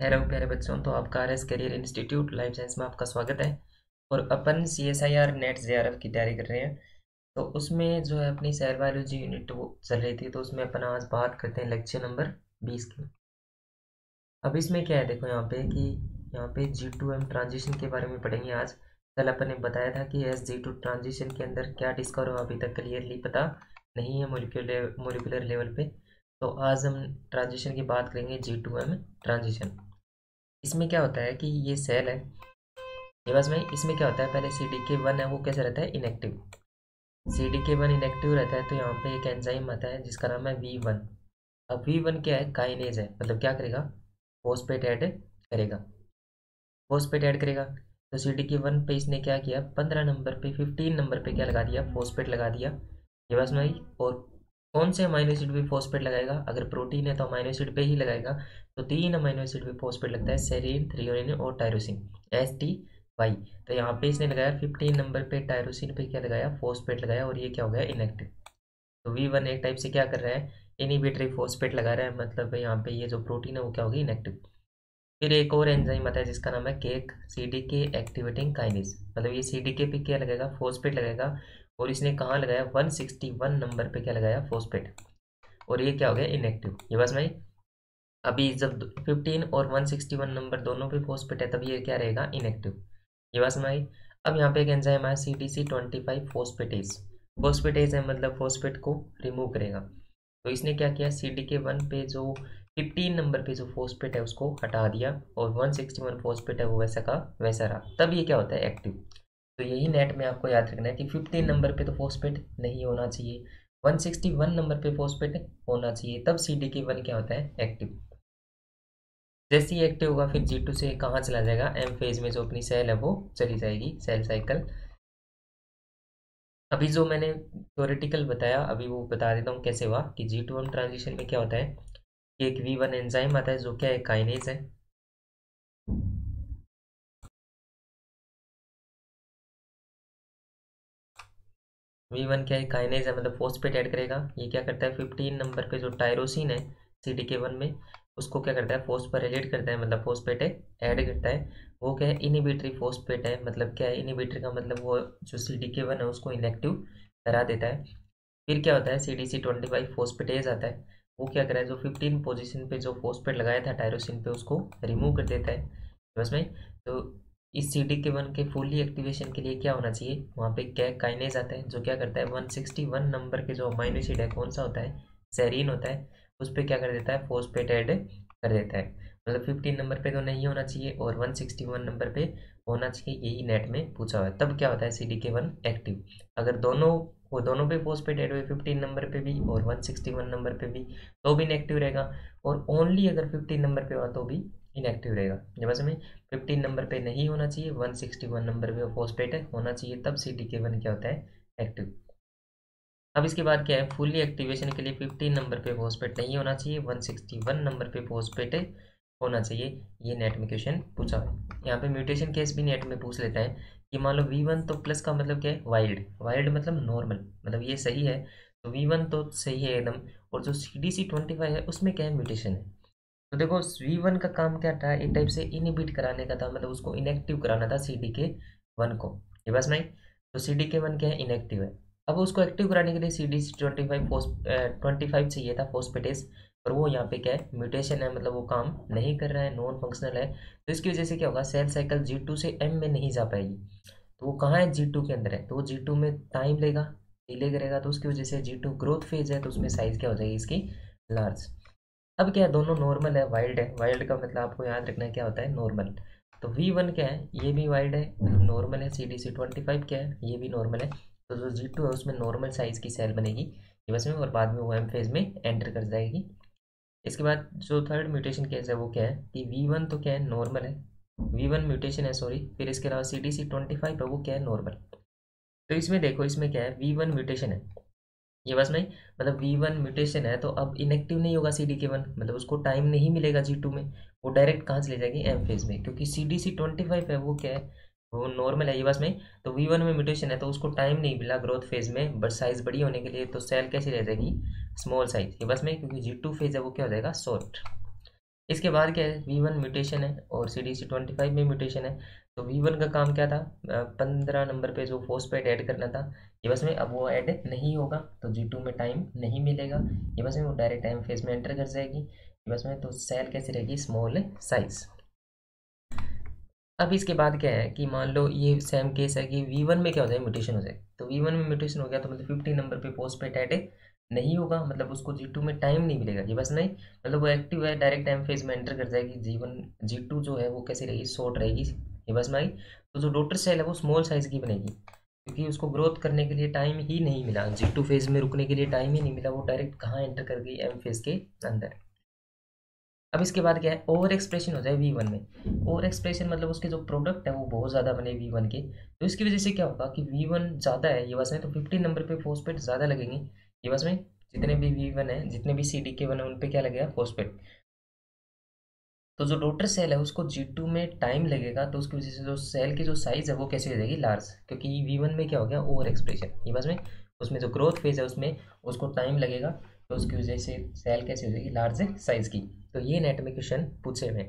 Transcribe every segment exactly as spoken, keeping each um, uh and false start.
Hello प्यारे बच्चों। तो आपका R S career institute life science में आपका स्वागत है। और अपन C S I R NET J R F की तैयारी कर रहे हैं। तो उसमें जो है अपनी सेल बायोलॉजी यूनिट वो चल रही थी, तो उसमें अपन आज बात करते हैं लेक्चर नंबर बीस की। अब इसमें क्या है, देखो यहाँ पे कि यहाँ पे जी टू एम ट्रांजिशन के बारे में पढ़ेंगे आज। कल अपन ने बताया था कि एस जी टू ट्रांजिशन के अंदर क्या डिस्कवर हुआ अभी तक क्लियरली पता नहीं है मोलिकुलर मोलिकुलर लेवल पे। तो आज हम ट्रांजिशन की बात करेंगे, जी टू एम ट्रांजिशन। इसमें क्या होता है कि ये सेल है, ये बस में इसमें क्या होता है, पहले सी डी के वन है वो कैसे रहता है, inactive. C D K one inactive रहता है, तो यहाँ पे एक एंजाइम आता है जिसका नाम है वी वन। अब वी वन क्या है, काइनेज है, मतलब क्या करेगा, फोस्फेट ऐड करेगा। फोस्फेट ऐड करेगा तो सी डी के वन पे इसने क्या किया, पंद्रह नंबर पे फिफ्टीन नंबर पे क्या लगा दिया, फोस्फेट लगा दिया। ये बस में आई। और कौन से अमाइनो एसिड पे फोस्फेट लगाएगा, अगर प्रोटीन है तो अमाइनो एसिड पे ही लगाएगा। तो तीन अमाइनो एसिड पे फोस्फेट लगता है, सेरीन, थ्रियोनिन और टायरोसिन, एस टी वाई। तो यहाँ पे इसने लगाया फिफ्टीन नंबर पे, टायरोसिन पे क्या लगाया, फोस्फेट लगाया, और ये क्या हो गया, इनएक्टिव। तो वी वन एक टाइप से क्या कर रहा है, इनिबिटरी फोस्फेट लगा रहा है, मतलब यहाँ पे ये जो प्रोटीन है वो क्या होगी, इनएक्टिव। फिर एक और एंजाइम आता है जिसका नाम है CAK C D K activating kinase, मतलब ये सी डी के पे क्या लगेगा, फोस्फेट लगेगा। और इसने कहाँ लगाया, वन सिक्सटी वन नंबर पे क्या लगाया, फोस्फेट। और ये क्या हो गया, इनएक्टिव। ये बस में अभी जब फिफ्टीन और वन सिक्सटी वन नंबर दोनों पे फोस्फेट है, तब ये क्या रहेगा, इनएक्टिव। ये बस में आई। अब यहाँ पे एक एंजाइम है C D C twenty five phosphatase. Phosphatase है मतलब फोस्फेट को रिमूव करेगा। तो इसने क्या किया, सी डी के वन पे जो फिफ्टीन नंबर पे जो फोस्फेट है उसको हटा दिया, और वन सिक्सटी वन फोस्फेट है वो वैसा का वैसा रहा, तब ये क्या होता है, एक्टिव। तो यही नेट में आपको याद रखना है कि फिफ्टीन नंबर पे तो फोस्फेट नहीं होना चाहिए, वन सिक्सटी वन नंबर पे फोस्फेट होना चाहिए, तब सी डी के वन क्या होता है, एक्टिव। जैसे ही एक्टिव होगा फिर जी टू से कहाँ चला जाएगा, एम फेज में जो अपनी सेल है वो चली जाएगी, सेल साइकिल। अभी जो मैंने थ्योरेटिकल बताया अभी वो बता देता हूँ कैसे हुआ, कि जी टू एम ट्रांजिशन में क्या होता है कि एक वी वन एंजाइम आता है जो क्या है, काइनेज है। वी वन क्या है, काइनेज है, मतलब फोस्फेट ऐड करेगा। ये क्या करता है, फिफ्टीन नंबर पे जो टायरोसिन है सी डी के वन में, उसको क्या करता है, फोस्फोराइलेट करता है, मतलब फोस्फेट ऐड करता है। वो क्या है, इनिबिटरी फोस्फेट है, मतलब क्या है, इनिबिटरी का मतलब वो जो सी डी के वन है उसको इनएक्टिव करा देता है। फिर क्या होता है, C D C twenty five phosphatase आता है। वो क्या करे, जो फिफ्टीन पोजीशन पे जो फोस्फेट लगाया था टायरोसिन पे उसको रिमूव कर देता है, बस में। तो इस सी डी के वन के फुल्ली एक्टिवेशन के लिए क्या होना चाहिए, वहाँ पे क्या काइनेज आता है जो क्या करता है, वन सिक्सटी वन नंबर के जो अमाइनो एसिड है कौन सा होता है, सेरीन होता है, उस पर क्या कर देता है, फोस्फेट ऐड कर देता है। मतलब फिफ्टीन नंबर पे तो नहीं होना चाहिए और वन सिक्सटी वन नंबर पे होना चाहिए, यही नेट में पूछा हुआ है। तब क्या होता है, C D K one active. अगर दोनों वो दोनों पे फोस्फेट ऐड हुए, फिफ्टीन नंबर पे भी और वन सिक्सटी वन नंबर पे भी, तो भी इनएक्टिव रहेगा। और ओनली अगर फिफ्टीन नंबर पे हुआ तो भी इनएक्टिव रहेगा। जब में फिफ्टीन नंबर पे नहीं होना चाहिए, वन सिक्सटी वन नंबर पे फोस्फेट होना चाहिए, तब सी डी के वन क्या होता है, एक्टिव। अब इसके बाद क्या है, फुल्ली एक्टिवेशन के लिए फिफ्टीन नंबर पे फोस्फेट नहीं होना चाहिए, वन सिक्सटी वन नंबर पे फोस्फेट होना चाहिए। ये नेट में क्वेश्चन पूछा है। यहाँ पे म्यूटेशन केस भी नेट में पूछ लेता है कि मान लो वी वन तो प्लस का मतलब क्या है, वाइल्ड। वाइल्ड मतलब नॉर्मल, मतलब ये सही है, तो वी वन तो सही है एकदम। और जो C D C twenty five है उसमें क्या है, म्यूटेशन है। तो देखो वी वन का काम क्या था, एक टाइप से इनहिबिट कराने का था, मतलब उसको इनएक्टिव कराना था सी डी के वन को। ये बस नहीं। तो सी डी के वन क्या है, इनएक्टिव है। अब उसको एक्टिव कराने के लिए C D twenty five phos twenty five चाहिए था, फोस्फेटेज। पर वो यहाँ पे क्या है, म्यूटेशन है, मतलब वो काम नहीं कर रहा है, नॉन फंक्शनल है। तो इसकी वजह से क्या होगा, सेल साइकिल जी टू से एम में नहीं जा पाएगी। तो वो कहाँ है, जी टू के अंदर है, तो वो जी टू में टाइम लेगा, डिले करेगा। तो उसकी वजह से जी टू ग्रोथ फेज है, तो उसमें साइज क्या हो जाएगी इसकी, लार्ज। अब क्या है, दोनों नॉर्मल है, वाइल्ड है। वाइल्ड का मतलब आपको याद रखना है क्या होता है, नॉर्मल। तो वी वन क्या है, ये भी वाइल्ड है, मतलब नॉर्मल है। C D C twenty five क्या है, ये भी नॉर्मल है। तो जो जी टू है उसमें नॉर्मल साइज की सेल बनेगी ये बस में, और बाद में वो एम फेज में एंटर कर जाएगी। इसके बाद जो थर्ड म्यूटेशन केस है वो क्या है, कि वी वन तो क्या है, नॉर्मल है, वी वन म्यूटेशन है सॉरी। फिर इसके अलावा C D C twenty five है वो क्या है, नॉर्मल। तो इसमें देखो, इसमें क्या है, वी वन म्यूटेशन है, ये बस नहीं। मतलब वी वन म्यूटेशन है तो अब इनएक्टिव नहीं होगा सी डी के वन, मतलब उसको टाइम नहीं मिलेगा जी टू में। वो डायरेक्ट कहाँ चले जाएगी, एम फेज में, क्योंकि C D C twenty five है वो क्या है, वो नॉर्मल है, ये बस में। तो वी वन में म्यूटेशन है तो उसको टाइम नहीं मिला ग्रोथ फेज में, बट साइज बड़ी होने के लिए, तो सेल कैसी रह जाएगी, स्मॉल साइज, ये बस में, क्योंकि जी टू फेज है वो क्या हो जाएगा, शॉर्ट। इसके बाद क्या है, वी वन म्यूटेशन है और C D C twenty five में म्यूटेशन है। तो वी वन का काम क्या था, पंद्रह नंबर पे जो फॉस्फेट ऐड करना था, ये बस में अब वो ऐड नहीं होगा, तो जी टू में टाइम नहीं मिलेगा, ये बस में वो डायरेक्ट टाइम फेज में एंटर कर जाएगी, ये बस में। तो सेल कैसे रहेगी, स्मॉल साइज। अब इसके बाद क्या है कि मान लो ये सेम केस है कि वी वन में क्या हो जाए, म्यूटेशन हो जाए। तो वी वन में म्यूटेशन हो गया तो मतलब फिफ्टी नंबर पे फॉस्फेट ऐड नहीं होगा, मतलब उसको जी टू में टाइम नहीं मिलेगा, ये बस नहीं, मतलब वो एक्टिव है, डायरेक्ट टाइम फेज में एंटर कर जाएगी। जी वन जी टू जो है वो कैसी रहेगी, शॉर्ट रहेगी, ये बस में आई। तो जो डॉटर सेल है वो स्मॉल साइज की बनेगी, क्योंकि उसको ग्रोथ करने के लिए टाइम ही नहीं मिला, जी टू फेज में रुकने के लिए टाइम ही नहीं मिला, वो डायरेक्ट कहाँ एंटर कर गई, एम फेज के अंदर। अब इसके बाद क्या है, ओवर एक्सप्रेशन हो जाए वी वन में। ओवर एक्सप्रेशन मतलब उसके जो प्रोडक्ट है वो बहुत ज़्यादा बने वी वन के, तो इसकी वजह से क्या होगा कि वी वन ज़्यादा है ये बस में, तो फिफ्टीन नंबर पे फोस्पेट ज़्यादा लगेंगे ये बस में। जितने भी वी वन है, जितने भी सी डी के वन है, उन पे क्या लगेगा, फोस्पेट। तो जो डॉटर सेल है उसको जी टू में टाइम लगेगा, तो उसकी वजह से जो सेल की जो साइज है वो कैसे हो जाएगी, लार्ज, क्योंकि वी वन में क्या हो गया, ओवर एक्सप्रेशन ये बस में। उसमें जो ग्रोथ फेज है उसमें उसको टाइम लगेगा, तो उसकी वजह से सेल कैसे हो जाएगी, लार्ज साइज की। तो ये नेट में क्वेश्चन पूछे हुए।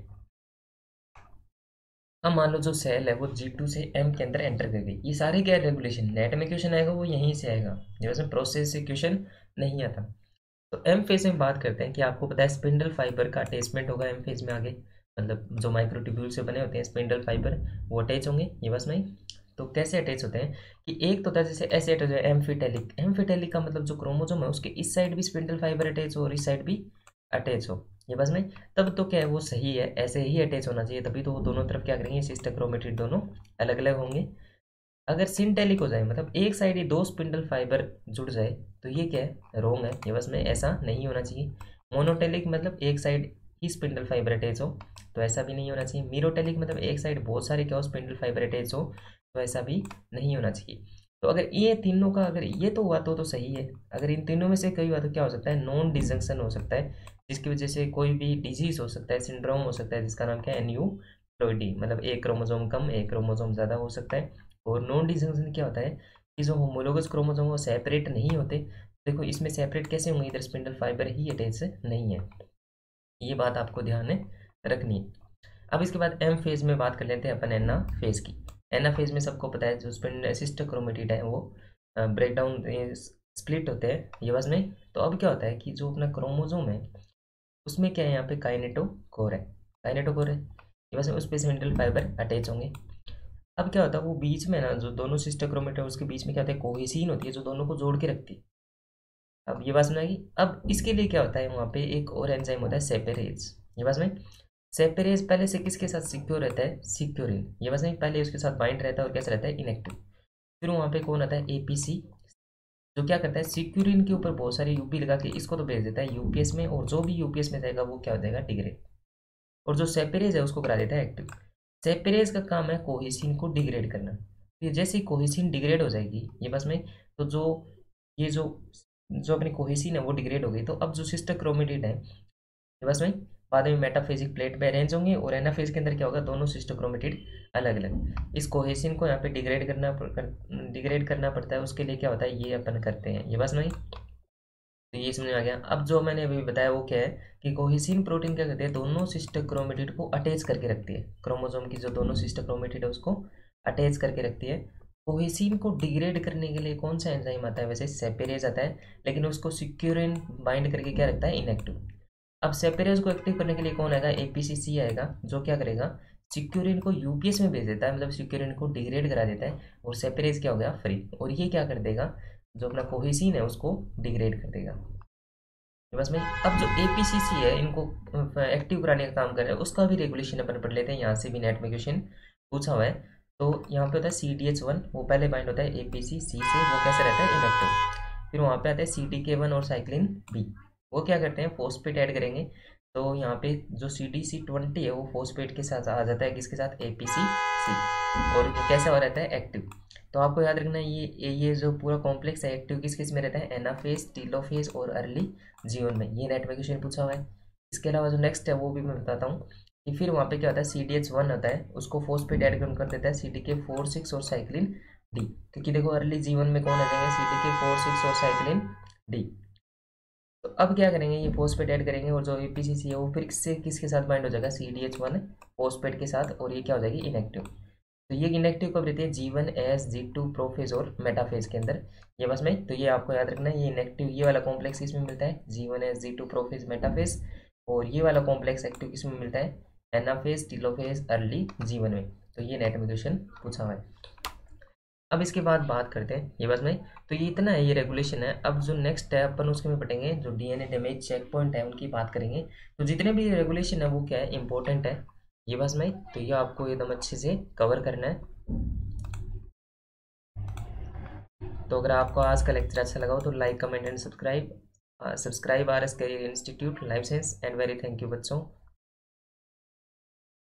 अब मान लो जो सेल है वो जी टू से एम के अंदर एंटर कर गई, ये सारे क्या रेगुलेशन नेट में क्वेश्चन आएगा वो यहीं से आएगा, जैसे प्रोसेस से क्वेश्चन नहीं आता। तो एम फेज में बात करते हैं कि आपको पता है स्पिंडल फाइबर का अटैचमेंट होगा एम फेज में आगे, मतलब जो माइक्रोट्यूब्यूल से बने होते हैं स्पिंडल फाइबर, वो अटैच होंगे ये बस में। तो कैसे अटैच होते हैं कि एक तो था जैसे ऐसे अटैच हो जाए, एम्फिटेलिक। एम्फिटेलिक का मतलब जो क्रोमोसोम है उसके इस साइड भी स्पिंडल फाइबर अटैच हो और इस साइड भी अटैच हो ये बस में, तब तो क्या है वो सही है, ऐसे ही अटैच होना चाहिए, तभी तो वो दोनों तरफ क्या करेंगे, सिस्टर क्रोमेटिड दोनों अलग अलग होंगे। अगर सिंटेलिक हो जाए, मतलब एक साइड ही दो स्पिंडल फाइबर जुड़ जाए, तो ये क्या है, रोंग है ये बस में, ऐसा नहीं होना चाहिए। मोनोटेलिक मतलब एक साइड ही स्पिंडल फाइबर अटैच हो, तो ऐसा भी नहीं होना चाहिए। मीरोटेलिक मतलब एक साइड बहुत सारे क्या हो, स्पिंडल फाइबर अटैच हो, तो ऐसा भी नहीं होना चाहिए। तो अगर ये तीनों का अगर ये तो हुआ तो तो सही है, अगर इन तीनों में से कोई हुआ तो क्या हो सकता है, नॉन डिजंक्शन हो सकता है, जिसकी वजह से कोई भी डिजीज हो सकता है, सिंड्रोम हो सकता है, जिसका नाम क्या है, एन्यूप्लॉइडी, मतलब एक क्रोमोसोम कम एक क्रोमोसोम ज़्यादा हो सकता है। और नॉन डिजंक्शन क्या होता है कि जो होमोलोगस क्रोमोसोम वो सेपरेट नहीं होते। देखो इसमें सेपरेट कैसे होंगे, इधर स्पिंडल फाइबर ही अटैच नहीं है, ये बात आपको ध्यान में रखनी है। अब इसके बाद एम फेज में बात कर लेते हैं अपन एना फेज की। एना फेज में सबको पता है जो स्पिंडल सिस्टर क्रोमेटिड है वो ब्रेक डाउन स्प्लिट होते हैं ये बस में। तो अब क्या होता है कि जो अपना क्रोमोसोम है उसमें क्या है, यहाँ पे काइनेटोकोर है, काइनेटोकोर है ये बस में, उस पे स्पिंडल फाइबर अटैच होंगे। अब क्या होता है वो बीच में ना, जो दोनों सिस्टर क्रोमेट है उसके बीच में क्या होता है, कोहेसिन होती है जो दोनों को जोड़ के रखती है। अब ये बात सुनाएगी। अब इसके लिए क्या होता है, वहाँ पे एक और एंजाइम होता है सेपेरेज, ये बात में। सेपेरेज पहले से किसके साथ सिक्योर रहता है, सिक्योरिन, ये बात नहीं, पहले उसके साथ बाइंड रहता है और कैसे रहता है, इनएक्टिव। फिर वहाँ पे कौन आता है, एपीसी, जो क्या करता है, सिक्योरिन के ऊपर बहुत सारी यूपी लगा के इसको तो भेज देता है यूपीएस में, और जो भी यूपीएस में जाएगा वो क्या हो जाएगा, डिग्रेड। और जो सेपेरेज है उसको करा देता है एक्टिव। सेपेरेज का काम है कोहेसिन को डिग्रेड करना। फिर जैसे ही कोहेसिन डिग्रेड हो जाएगी ये बस में, तो जो ये जो जो अपनी कोहेसिन है वो डिग्रेड हो गई, तो अब जो सिस्टर क्रोमेटिड है ये बस में बाद में मेटाफेजिक प्लेट पे अरेंज होंगे, और एनाफेज के अंदर क्या होगा, दोनों सिस्टर क्रोमेटिड अलग अलग। इस कोहेसिन को यहाँ पे डिग्रेड करना डिग्रेड करना पड़ता है, उसके लिए क्या होता है, ये अपन करते हैं ये बस में। तो ये समझ में आ गया। अब जो मैंने अभी बताया वो क्या है कि कोहेसिन प्रोटीन क्या करते हैं, दोनों सिस्टर क्रोमेटिड को अटैच करके रखती है, क्रोमोसोम की जो दोनों सिस्टर क्रोमेटिड है उसको अटैच करके रखती है। कोहेसिन को डिग्रेड करने के लिए कौन सा एंजाइम आता है, वैसे सेपेरेज आता है, लेकिन उसको सिक्योरिन बाइंड करके क्या रखता है, इनएक्टिव। अब सेपेरेज को एक्टिव करने के लिए कौन आएगा, एपीसीसी आएगा, जो क्या करेगा, सिक्योरिन को यूपीएस में भेज देता है, मतलब सिक्योरिन को डिग्रेड करा देता है, और सेपेरेज क्या हो गया, फ्री। और ये क्या कर देगा, जो अपना कोहेसिन है उसको डिग्रेड कर देगा बस में। अब जो एपीसीसी है इनको एक्टिव कराने का काम कर रहा है, उसका भी रेगुलेशन अपन पढ़ लेते हैं, यहाँ से भी नेट में क्वेश्चन पूछा हुआ है। तो यहाँ पे होता है सी डी एच वन, वो पहले बाइंड होता है एपीसी सी से, वो कैसे रहता है, इनएक्टिव। फिर वहाँ पे आता है सी डी के वन और साइक्लिन बी, वो क्या करते हैं, फोस्फेट ऐड करेंगे। तो यहाँ पे जो सी डी सी ट्वेंटी है वो फोस्फेट के साथ आ जाता है, किसके साथ, ए पी सी सी, और ये कैसा हो रहता है, एक्टिव। तो आपको याद रखना है ये ये जो पूरा कॉम्प्लेक्स है एक्टिव किस किस में रहता है, एनाफेज, टीलोफेज और अर्ली जीवन में, ये नेट में क्वेश्चन पूछा हुआ है। इसके अलावा जो नेक्स्ट है वो भी मैं बताता हूँ कि फिर वहाँ पे क्या होता है, सी डी एच वन होता है, उसको फोस्फेट ऐड कर देता है C D K four six और साइक्लिन डी, क्योंकि देखो अर्ली जीवन में कौन आ जाएंगे, C D K four six और साइक्लिन डी। तो अब क्या करेंगे, ये फोस्फेट ऐड करेंगे और जो एपीसीसी है वो फिर किससे किसके साथ बाइंड हो जाएगा, C D H one phosphate के साथ, और ये क्या हो जाएगी, इनएक्टिव। तो ये इनएक्टिव कब रहती है, G one S G two prophase और मेटाफेज के अंदर, ये बस में। तो ये आपको याद रखना है, ये इनएक्टिव ये वाला कॉम्प्लेक्स इसमें मिलता है, G one S G two prophase metaphase, और ये वाला कॉम्प्लेक्स एक्टिव किसमें मिलता है, anaphase telophase early G one में। तो ये नेट में क्वेश्चन पूछा हुआ है। अब इसके बाद बात करते हैं ये बस में, तो ये इतना है, ये रेगुलेशन है। अब जो नेक्स्ट है अपन उसके में पढ़ेंगे, जो डीएनए डैमेज चेक पॉइंट है उनकी बात करेंगे। तो जितने भी रेगुलेशन है वो क्या है, इंपॉर्टेंट है ये बस में, तो ये आपको एकदम अच्छे से कवर करना है। तो अगर आपको आज का लेक्चर अच्छा लगा हो तो like comment and subscribe subscribe R S career institute life science and very thank you बच्चों।